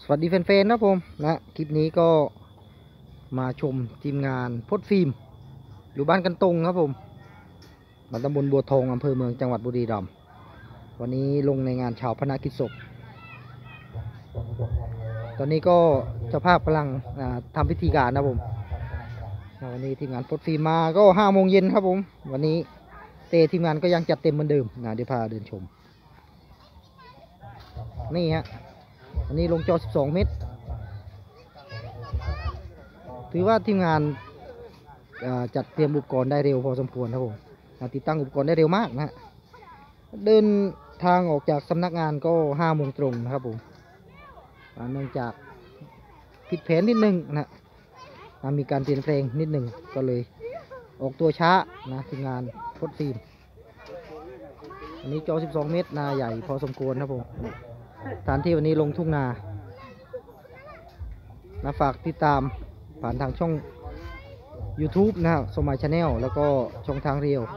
สวัสดีแฟนๆนะผมนะคลิปนี้ก็มาชมทีมงานพดฟิล์มอยู่บ้านกันตรงครับผมบ้านตำบลบัวทองอำเภอเมืองจังหวัดบุรีรัมย์วันนี้ลงในงานชาวพนักกิจศพตอนนี้ก็เจ้าภาพกำลังทำพิธีการนะผมวันนี้ทีมงานพดฟิล์มมาก็5 โมงเย็นครับผมวันนี้ทีมงานก็ยังจัดเต็มเหมือนเดิมนะเดี๋ยวพาเดินชมนี่ฮะอันนี้ลงจอ12 เมตรถือว่าทีมงานจัดเตรียมอุปกรณ์ได้เร็วพอสมควรครับผมติดตั้งอุปกรณ์ได้เร็วมากนะเดินทางออกจากสำนักงานก็5 โมงตรงนะครับผมเนื่องจากผิดแผนนิดนึงนะมีการเปลี่ยนแปลงนิดหนึ่งก็เลยออกตัวช้านะทีมงานพดฟิล์มอันนี้จอ12 เมตรนาใหญ่พอสมควรครับผมสถานที่วันนี้ลงทุ่งนาฝากติดตามผ่านทางช่อง YouTube นะครับสมัยชาแนลแล้วก็ช่องทางเรียว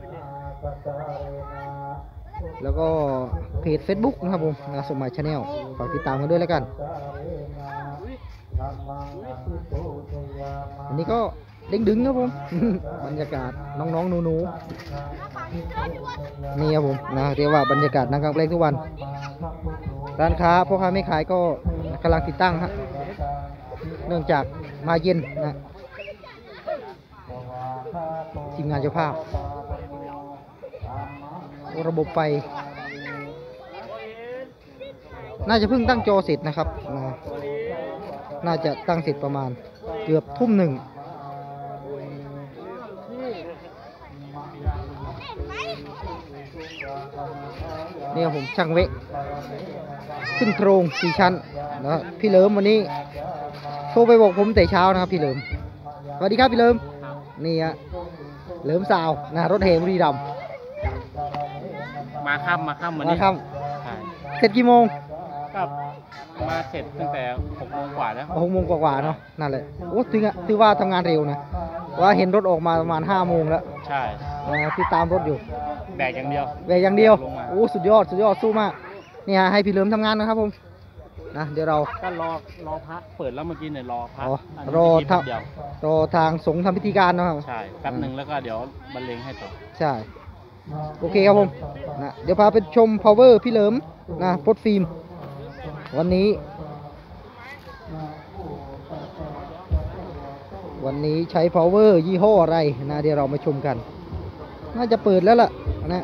แล้วก็เพจ Facebook นะครับผมสมัยชาแนลฝากติดตามกันด้วยแล้วกันอันนี้ก็เด้งดึงครับผม บรรยากาศน้องๆหนูๆนี่ครับผมเรียกว่าบรรยากาศนักกางเพลงทุกวันร้านค้าพ่อค้าไม่ขายก็กำลังติดตั้งฮะเนื่องจากมาเย็นนะทีมงานเจ้าภาพระบบไฟน่าจะเพิ่งตั้งจอเสร็จนะครับน่าจะตั้งเสร็จประมาณเกือบทุ่ม 1นี่ผมช่างเวะขึ้นโครง4 ชั้นนะพี่เลิมวันนี้โทรไปบอกผมแต่เช้านะครับพี่เลิมสวัสดีครับพี่เลิมนี่ฮะเลิมสาวนะรถแห่บุรีรัมย์มาค่ำวันนี้เสร็จกี่โมงก็มาเสร็จตั้งแต่6 โมงกว่าแล้ว 6 โมงกว่าเนาะนั่นแหละโอ้ถือว่าทำงานเร็วนะว่าเห็นรถออกมาประมาณ5 โมงแล้วใช่ที่ตามรถอยู่แบกอย่างเดียวโอ้สุดยอดสู้มากนี่ฮะให้พี่เลิมทำงานนะครับผมนะเดี๋ยวเราก็รอพระเปิดแล้วเมื่อกี้เนี่ยรอพระรอทางสงฆ์ทำพิธีการนะครับใช่แป๊บหนึ่งแล้วก็เดี๋ยวบรรเลงให้ต่อใช่โอเคครับผมนะเดี๋ยวพาไปชม power พี่เลิมนะพดฟิล์มวันนี้ใช้ power ยี่ห้ออะไรนะเดี๋ยวเรามาชมกันน่าจะเปิดแล้วล่ะนะ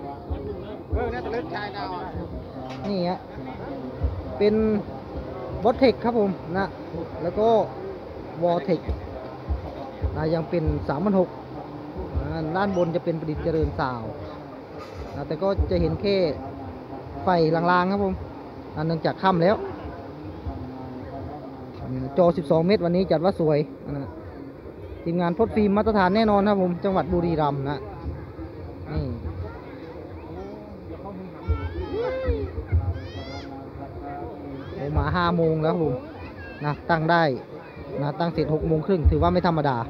นี่ฮะเป็นบอทเทคครับผมนะแล้วก็วอลเทคนะยังเป็น3,600ด้านบนจะเป็นประดิษฐ์เจริญสาวนะแต่ก็จะเห็นแค่ไฟลางๆครับผมเนื่องจากค่ำแล้วจอ12 เมตรวันนี้จัดว่าสวยนะทีมงานพดฟิล์มมาตรฐานแน่นอนครับผมจังหวัดบุรีรัมย์นะนี่มา5 โมงแล้วผมนะตั้งได้นะตั้งเสร็จ6 โมงครึ่งถือว่าไม่ธรรมดา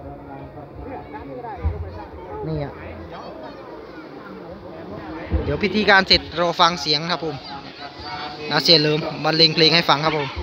นี่อ่ะเดี๋ยวพิธีการเสร็จรอฟังเสียงครับผมนะเสียเลิมบรรเลงเพลงให้ฟังครับผม